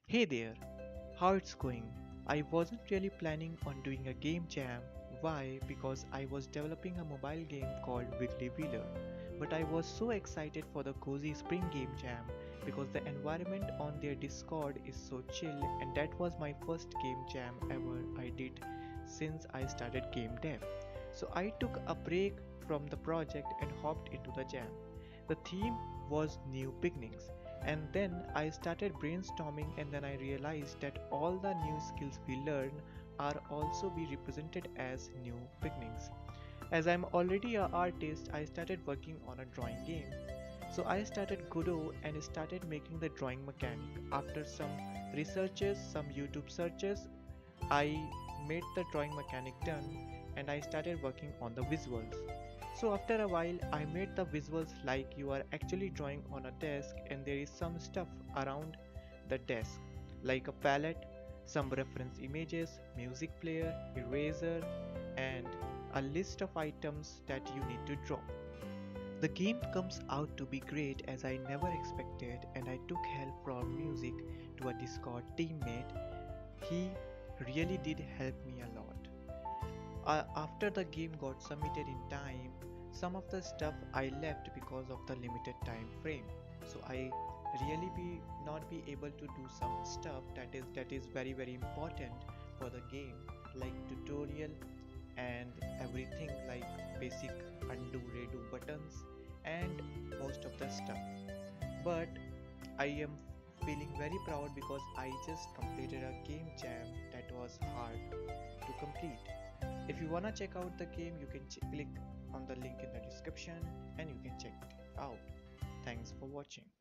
Hey there, how it's going? I wasn't really planning on doing a game jam. Why? Because I was developing a mobile game called Wiggly Wheeler. But I was so excited for the cozy spring game jam because the environment on their Discord is so chill, and that was my first game jam ever I did since I started game dev. So I took a break from the project and hopped into the jam. The theme was new beginnings, and then I started brainstorming, and then I realized that all the new skills we learn are also be represented as new beginnings. As I'm already an artist, I started working on a drawing game. So I started Godot and started making the drawing mechanic. After some researches, some YouTube searches, I made the drawing mechanic done, and I started working on the visuals. So after a while I made the visuals like you are actually drawing on a desk, and there is some stuff around the desk like a palette, some reference images, music player, eraser, and a list of items that you need to draw. The game comes out to be great as I never expected, and I took help from music to a Discord teammate. He really did help me a lot. After the game got submitted in time, some of the stuff I left because of the limited time frame. So I really be not be able to do some stuff that is very important for the game, like tutorial and everything, like basic undo redo buttons and most of the stuff. But I am feeling very proud because I just completed a game jam that was hard to complete. If you wanna check out the game, you can click on the link in the description and you can check it out. Thanks for watching.